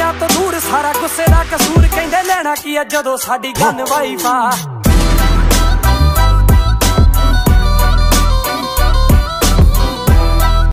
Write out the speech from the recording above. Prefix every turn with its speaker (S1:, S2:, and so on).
S1: ਤੋਂ ਦੂਰ ਸਾਰਾ ਗੁੱਸੇ ਦਾ ਕਸੂਰ ਕਹਿੰਦੇ ਲੈਣਾ ਕੀ ਆ ਜਦੋਂ ਸਾਡੀ ਗਨ ਵਾਈਫਾ